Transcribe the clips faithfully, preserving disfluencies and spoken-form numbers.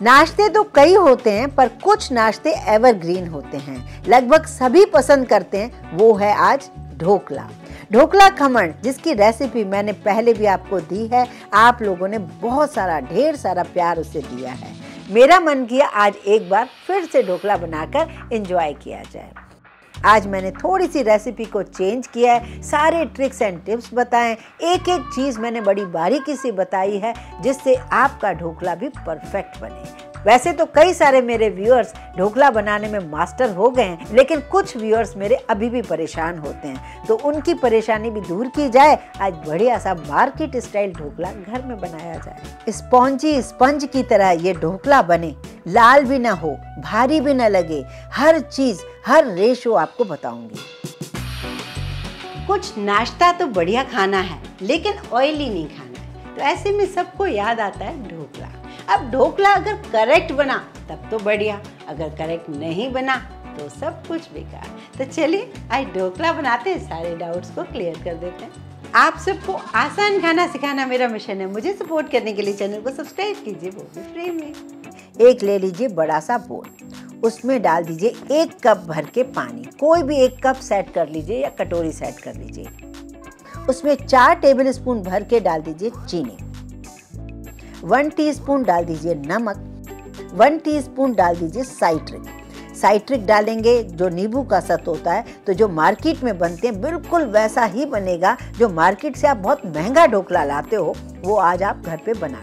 नाश्ते तो कई होते हैं पर कुछ नाश्ते एवरग्रीन होते हैं, लगभग सभी पसंद करते हैं। वो है आज ढोकला। ढोकला खमण जिसकी रेसिपी मैंने पहले भी आपको दी है, आप लोगों ने बहुत सारा ढेर सारा प्यार उसे दिया है। मेरा मन किया आज एक बार फिर से ढोकला बनाकर एंजॉय किया जाए। आज मैंने थोड़ी सी रेसिपी को चेंज किया है, सारे ट्रिक्स एंड टिप्स बताएं, एक एक चीज़ मैंने बड़ी बारीकी से बताई है जिससे आपका ढोकला भी परफेक्ट बने। वैसे तो कई सारे मेरे व्यूअर्स ढोकला बनाने में मास्टर हो गए हैं, लेकिन कुछ व्यूअर्स मेरे अभी भी परेशान होते हैं, तो उनकी परेशानी भी दूर की जाए। आज बढ़िया सा मार्केट स्टाइल ढोकला घर में बनाया जाए। स्पॉन्जी स्पंज की तरह ये ढोकला बने, लाल भी ना हो, भारी भी ना लगे, हर चीज हर रेशो आपको बताऊंगी। कुछ नाश्ता तो बढ़िया खाना है लेकिन ऑयली नहीं खाना है, तो ऐसे में सबको याद आता है ढोकला। अब ढोकला अगर करेक्ट बना तब तो बढ़िया, अगर करेक्ट नहीं बना तो सब कुछ बेकार। तो चलिए आज ढोकला बनाते हैं, सारे डाउट्स को क्लियर कर देते हैं। आप सबको आसान खाना सिखाना मेरा मिशन है। मुझे सपोर्ट करने के लिए चैनल को सब्सक्राइब कीजिए, वो भी फ्री में। एक ले लीजिए बड़ा सा बोल, उसमें डाल दीजिए एक कप भर के पानी। कोई भी एक कप सेट कर लीजिए या कटोरी सेट कर लीजिए। उसमें चार टेबल स्पून भर के डाल दीजिए चीनी, वन टीस्पून डाल दीजिए नमक, वन टीस्पून डाल दीजिए साइट्रिक। साइट्रिक डालेंगे जो नींबू का सत होता है, तो जो मार्केट में बनते हैं बिल्कुल वैसा ही बनेगा। जो मार्केट से आप बहुत महंगा ढोकला लाते हो वो आज आप घर पे बना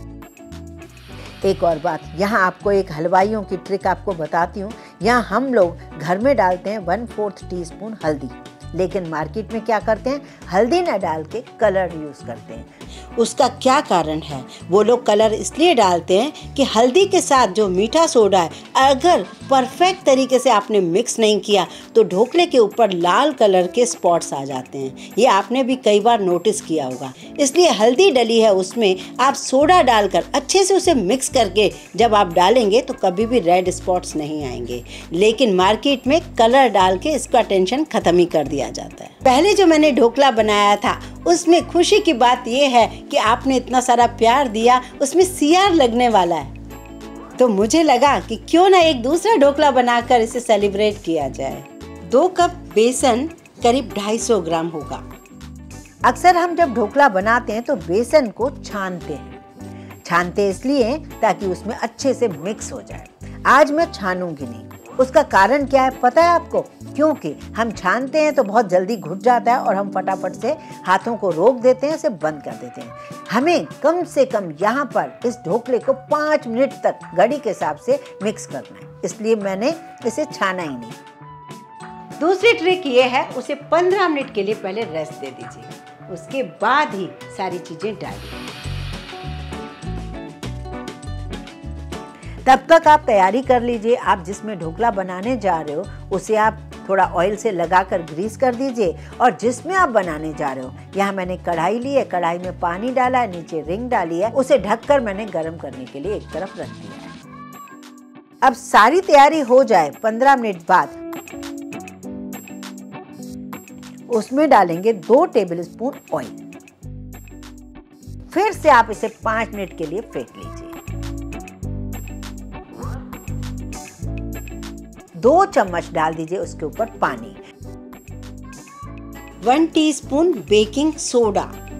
लोगे। एक और बात, यहाँ आपको एक हलवाइयों की ट्रिक आपको बताती हूँ। यहाँ हम लोग घर में डालते हैं वन फोर्थ टी स्पून हल्दी, लेकिन मार्केट में क्या करते हैं, हल्दी ना डाल के कलर यूज करते हैं। उसका क्या कारण है? वो लोग कलर इसलिए डालते हैं कि हल्दी के साथ जो मीठा सोडा है, अगर परफेक्ट तरीके से आपने मिक्स नहीं किया तो ढोकले के ऊपर लाल कलर के स्पॉट्स आ जाते हैं। ये आपने भी कई बार नोटिस किया होगा। इसलिए हल्दी डली है, उसमें आप सोडा डालकर अच्छे से उसे मिक्स करके जब आप डालेंगे तो कभी भी रेड स्पॉट्स नहीं आएंगे। लेकिन मार्केट में कलर डाल के इसका टेंशन खत्म ही कर दिया जाता है। पहले जो मैंने ढोकला बनाया था उसमें खुशी की बात यह है कि आपने इतना सारा प्यार दिया, उसमें सीआर लगने वाला है। तो मुझे लगा कि क्यों ना एक दूसरा ढोकला बनाकर इसे सेलिब्रेट किया जाए। दो कप बेसन करीब ढाई सौ ग्राम होगा। अक्सर हम जब ढोकला बनाते हैं तो बेसन को छानते हैं। छानते इसलिए ताकि उसमें अच्छे से मिक्स हो जाए। आज मैं छानूंगी नहीं। उसका कारण क्या है पता है आपको? क्योंकि हम छानते हैं तो बहुत जल्दी घुट जाता है और हम फटाफट से हाथों को रोक देते हैं, इसे बंद कर देते हैं। हमें कम से कम यहाँ पर इस ढोकले को पाँच मिनट तक घड़ी के हिसाब से मिक्स करना है, इसलिए मैंने इसे छाना ही नहीं। दूसरी ट्रिक ये है, उसे पंद्रह मिनट के लिए पहले रेस्ट दे दीजिए, उसके बाद ही सारी चीजें डालिए। तब तक आप तैयारी कर लीजिए। आप जिसमें ढोकला बनाने जा रहे हो उसे आप थोड़ा ऑयल से लगाकर ग्रीस कर दीजिए, और जिसमें आप बनाने जा रहे हो, यहाँ मैंने कढ़ाई ली है, कढ़ाई में पानी डाला है, नीचे रिंग डाली है, उसे ढककर मैंने गर्म करने के लिए एक तरफ रख दिया है। अब सारी तैयारी हो जाए, पंद्रह मिनट बाद उसमें डालेंगे दो टेबल स्पून ऑयल। फिर से आप इसे पांच मिनट के लिए फेंट लीजिए। दो चम्मच डाल दीजिए उसके ऊपर पानी। One teaspoon baking soda.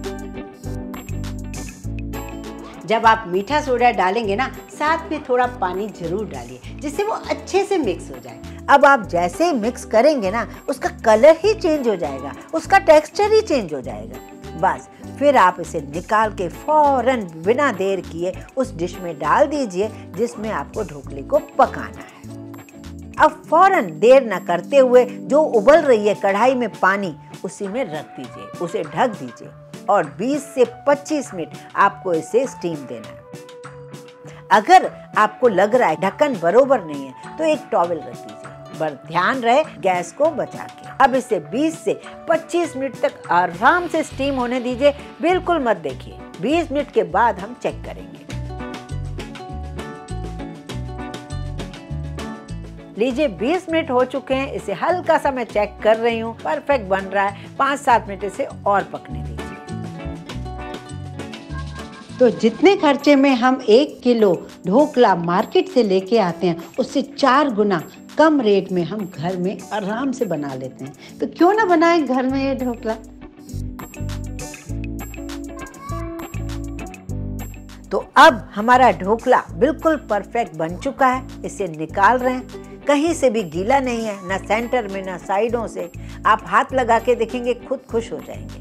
जब आप मीठा सोडा डालेंगे ना, साथ में थोड़ा पानी जरूर डालिए जिससे वो अच्छे से मिक्स हो जाए। अब आप जैसे मिक्स करेंगे ना, उसका कलर ही चेंज हो जाएगा, उसका टेक्सचर ही चेंज हो जाएगा। बस फिर आप इसे निकाल के फौरन बिना देर किए उस डिश में डाल दीजिए जिसमें आपको ढोकले को पकाना है। अब फौरन देर न करते हुए जो उबल रही है कढ़ाई में पानी, उसी में रख दीजिए, उसे ढक दीजिए और बीस से पच्चीस मिनट आपको इसे स्टीम देना है। अगर आपको लग रहा है ढक्कन बरोबर नहीं है तो एक टॉवल रख दीजिए, पर ध्यान रहे गैस को बचा के। अब इसे बीस से पच्चीस मिनट तक आराम से स्टीम होने दीजिए, बिल्कुल मत देखिए। बीस मिनट के बाद हम चेक करेंगे। लीजिए बीस मिनट हो चुके हैं, इसे हल्का सा मैं चेक कर रही हूँ, परफेक्ट बन रहा है। पाँच सात मिनट इसे और पकने दीजिए। तो जितने खर्चे में हम एक किलो ढोकला मार्केट से लेके आते हैं उससे चार गुना कम रेट में हम घर में आराम से बना लेते हैं। तो क्यों ना बनाएं घर में ये ढोकला। तो अब हमारा ढोकला बिल्कुल परफेक्ट बन चुका है। इसे निकाल रहे हैं, कहीं से भी गीला नहीं है, ना सेंटर में ना साइडों से। आप हाथ लगा के देखेंगे, खुद खुश हो जाएंगे।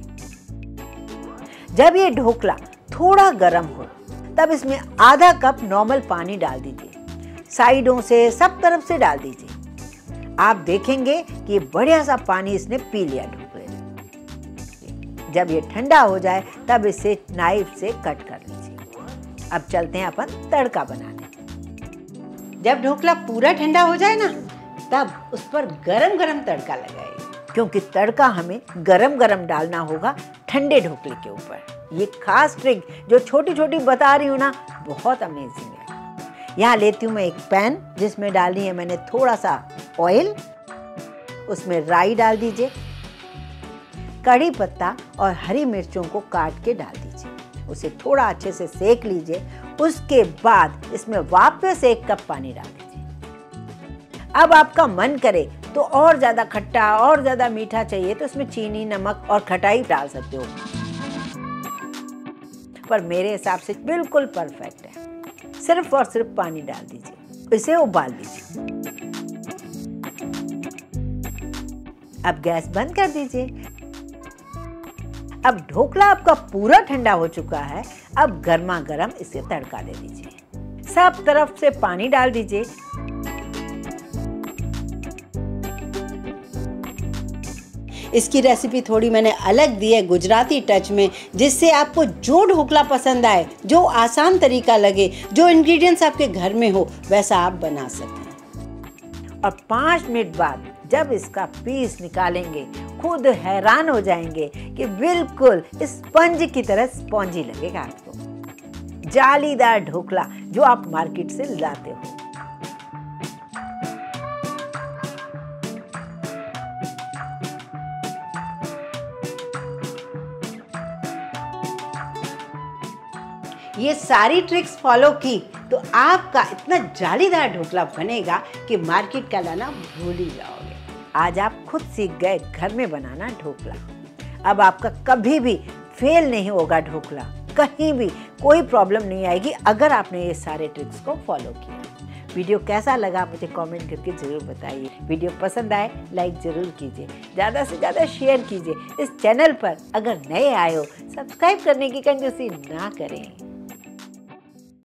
जब ये ढोकला थोड़ा गर्म हो तब इसमें आधा कप नॉर्मल पानी डाल दीजिए। साइडों से सब तरफ से डाल दीजिए। आप देखेंगे कि ये बढ़िया सा पानी इसने पी लिया ढोकले ने। जब ये ठंडा हो जाए तब इसे नाइफ से कट कर लीजिए। अब चलते हैं अपन तड़का बनाने। जब ढोकला पूरा ठंडा हो जाए ना तब उस पर गरम गरम तड़का लगाइए, क्योंकि तड़का हमें गरम गरम डालना होगा ठंडे ढोकले के ऊपर। ये खास ट्रिक जो छोटी छोटी बता रही हूँ ना, बहुत अमेजिंग है। यहाँ लेती हूँ मैं एक पैन, जिसमें डाली है मैंने थोड़ा सा ऑयल। उसमें राई डाल दीजिए, कड़ी पत्ता और हरी मिर्चों को काट के डाल दीजिए। उसे थोड़ा अच्छे से सेक लीजिए। उसके बाद इसमें वापस एक कप पानी डाल दीजिए। अब आपका मन करे तो और ज़्यादा खट्टा और ज़्यादा मीठा चाहिए तो इसमें चीनी, नमक और खटाई डाल सकते हो, पर मेरे हिसाब से बिल्कुल परफेक्ट है। सिर्फ और सिर्फ पानी डाल दीजिए, इसे उबाल दीजिए। अब गैस बंद कर दीजिए। अब ढोकला आपका पूरा ठंडा हो चुका है। अब गर्मा गर्म इसे तड़का दे दीजिए। सब तरफ से पानी डाल दीजिए। इसकी रेसिपी थोड़ी मैंने अलग दी है गुजराती टच में, जिससे आपको जो ढोकला पसंद आए, जो आसान तरीका लगे, जो इंग्रेडिएंट्स आपके घर में हो, वैसा आप बना सकें। और पाँच मिनट बाद जब इसका पीस निकालेंगे, खुद हैरान हो जाएंगे कि बिल्कुल स्पंज की तरह स्पॉन्जी लगेगा आपको। जालीदार ढोकला जो आप मार्केट से लाते हो। ये सारी ट्रिक्स फॉलो की तो आपका इतना जालीदार ढोकला बनेगा कि मार्केट का लाना भूल ही जाओगे। आज आप खुद सीख गए घर में बनाना ढोकला। अब आपका कभी भी फेल नहीं होगा ढोकला, कहीं भी कोई प्रॉब्लम नहीं आएगी अगर आपने ये सारे ट्रिक्स को फॉलो किया। वीडियो कैसा लगा मुझे कमेंट करके जरूर बताइए। वीडियो पसंद आए लाइक जरूर कीजिए, ज़्यादा से ज़्यादा शेयर कीजिए। इस चैनल पर अगर नए आए हो सब्सक्राइब करने की कंजूसी ना करें।